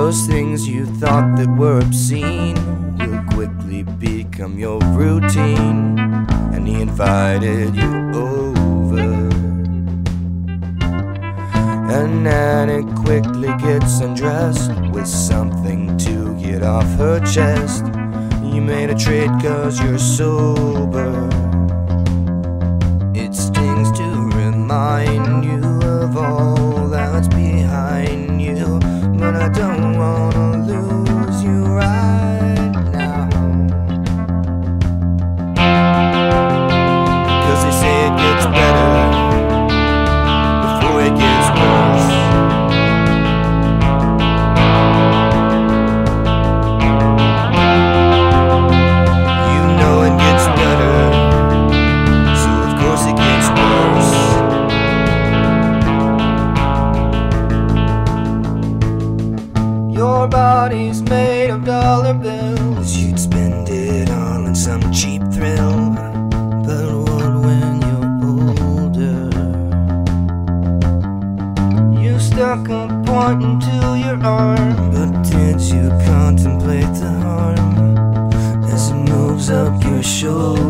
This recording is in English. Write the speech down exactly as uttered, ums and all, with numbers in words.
those things you thought that were obscene will quickly become your routine. And he invited you over, and Annie quickly gets undressed with something to get off her chest. You made a trade cause you're sober. It stings to remind you of all that's behind you, but I don't wanna lose you right now. Cause they say it gets better before it gets worse. You know it gets better, so of course it gets worse. Your body's made of dollar bills. You'd spend it all on some cheap thrill. But what when you're older? You stuck a point into your arm, but did you contemplate the harm as it moves up your shoulder?